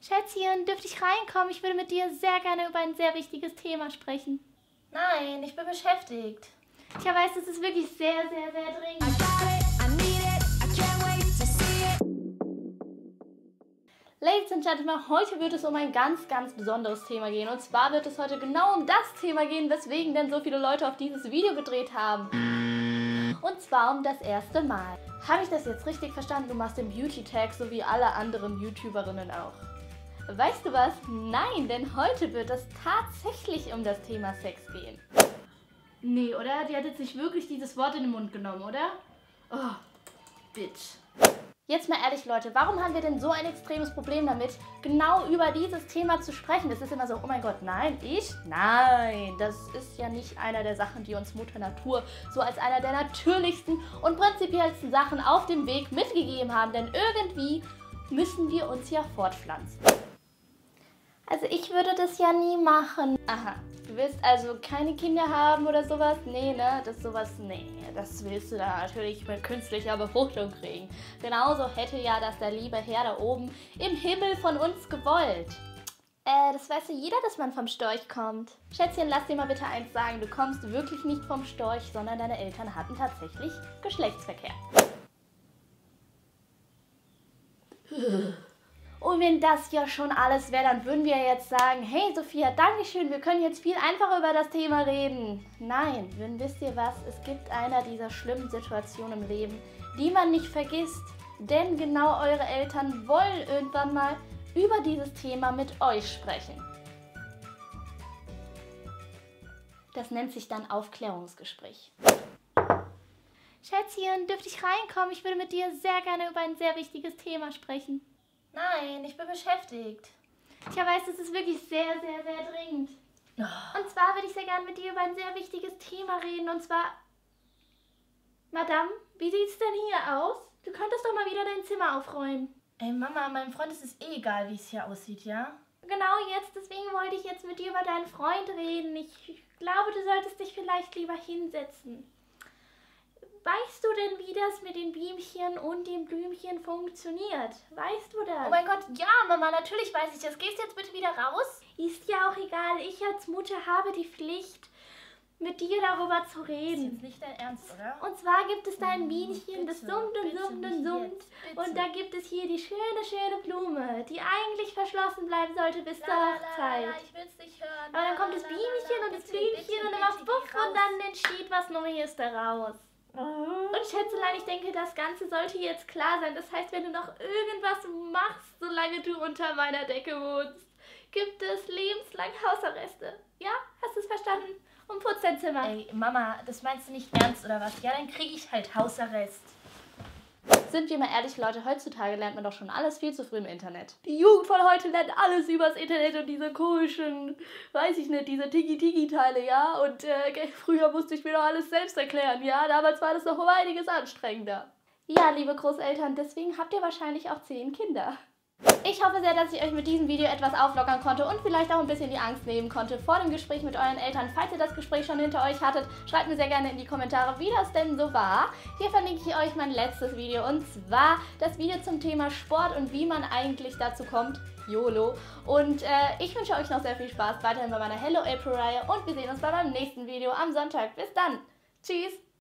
Schätzchen, dürfte ich reinkommen? Ich würde mit dir sehr gerne über ein sehr wichtiges Thema sprechen. Nein, ich bin beschäftigt. Ich weiß, es ist wirklich sehr, sehr, sehr dringend. Ladies and Gentlemen, heute wird es um ein ganz, ganz besonderes Thema gehen. Und zwar wird es heute genau um das Thema gehen, weswegen denn so viele Leute auf dieses Video gedreht haben. Und zwar um das erste Mal. Habe ich das jetzt richtig verstanden? Du machst den Beauty-Tag, so wie alle anderen YouTuberinnen auch. Weißt du was? Nein, denn heute wird es tatsächlich um das Thema Sex gehen. Nee, oder? Die hat jetzt nicht wirklich dieses Wort in den Mund genommen, oder? Oh, Bitch. Jetzt mal ehrlich, Leute, warum haben wir denn so ein extremes Problem damit, genau über dieses Thema zu sprechen? Das ist immer so, oh mein Gott, nein, ich? Nein, das ist ja nicht einer der Sachen, die uns Mutter Natur so als einer der natürlichsten und prinzipiellsten Sachen auf dem Weg mitgegeben haben. Denn irgendwie müssen wir uns ja fortpflanzen. Also ich würde das ja nie machen. Aha, du willst also keine Kinder haben oder sowas? Nee, ne? Das willst du da natürlich mit künstlicher Befruchtung kriegen. Genauso hätte ja das der liebe Herr da oben im Himmel von uns gewollt. Das weiß ja jeder, dass man vom Storch kommt. Schätzchen, lass dir mal bitte eins sagen, du kommst wirklich nicht vom Storch, sondern deine Eltern hatten tatsächlich Geschlechtsverkehr. Und wenn das ja schon alles wäre, dann würden wir jetzt sagen, hey Sophia, Dankeschön, wir können jetzt viel einfacher über das Thema reden. Nein, denn wisst ihr was, es gibt einer dieser schlimmen Situationen im Leben, die man nicht vergisst. Denn genau eure Eltern wollen irgendwann mal über dieses Thema mit euch sprechen. Das nennt sich dann Aufklärungsgespräch. Schätzchen, dürfte ich reinkommen? Ich würde mit dir sehr gerne über ein sehr wichtiges Thema sprechen. Nein, ich bin beschäftigt. Ich weiß, es ist wirklich sehr, sehr, sehr dringend. Und zwar würde ich sehr gerne mit dir über ein sehr wichtiges Thema reden. Und zwar, Madame, wie sieht's denn hier aus? Du könntest doch mal wieder dein Zimmer aufräumen. Ey Mama, meinem Freund ist es eh egal, wie es hier aussieht, ja? Genau jetzt, deswegen wollte ich jetzt mit dir über deinen Freund reden. Ich glaube, du solltest dich vielleicht lieber hinsetzen. Weißt du denn, wie das mit den Bienchen und den Blümchen funktioniert? Weißt du das? Oh mein Gott, ja Mama, natürlich weiß ich das. Gehst du jetzt bitte wieder raus? Ist ja auch egal. Ich als Mutter habe die Pflicht, mit dir darüber zu Das ist reden. jetzt nicht dein Ernst, oder? Und zwar gibt es da ein Bienchen, das Bitte, summt und bitte summt und nicht summt. jetzt, bitte. Und da gibt es hier die schöne, schöne Blume, die eigentlich verschlossen bleiben sollte bis zur Hochzeit. Ich will's nicht hören. Aber dann kommt das Bienchen und das Blümchen und dann macht Puff und dann entsteht was Neues daraus. Und Schätzelein, ich denke, das Ganze sollte jetzt klar sein. Das heißt, wenn du noch irgendwas machst, solange du unter meiner Decke wohnst, gibt es lebenslang Hausarreste. Ja? Hast du es verstanden? Und putz dein Zimmer. Ey, Mama, das meinst du nicht ernst, oder was? Ja, dann kriege ich halt Hausarrest. Sind wir mal ehrlich, Leute, heutzutage lernt man doch schon alles viel zu früh im Internet. Die Jugend von heute lernt alles übers Internet und diese komischen, weiß ich nicht, diese Tiki-Tiki-Teile, ja? Und früher musste ich mir doch alles selbst erklären, ja? Damals war das noch um einiges anstrengender. Ja, liebe Großeltern, deswegen habt ihr wahrscheinlich auch 10 Kinder. Ich hoffe sehr, dass ich euch mit diesem Video etwas auflockern konnte und vielleicht auch ein bisschen die Angst nehmen konnte vor dem Gespräch mit euren Eltern. Falls ihr das Gespräch schon hinter euch hattet, schreibt mir sehr gerne in die Kommentare, wie das denn so war. Hier verlinke ich euch mein letztes Video und zwar das Video zum Thema Sport und wie man eigentlich dazu kommt. YOLO. Und ich wünsche euch noch sehr viel Spaß weiterhin bei meiner Hello April-Reihe und wir sehen uns bei meinem nächsten Video am Sonntag. Bis dann. Tschüss.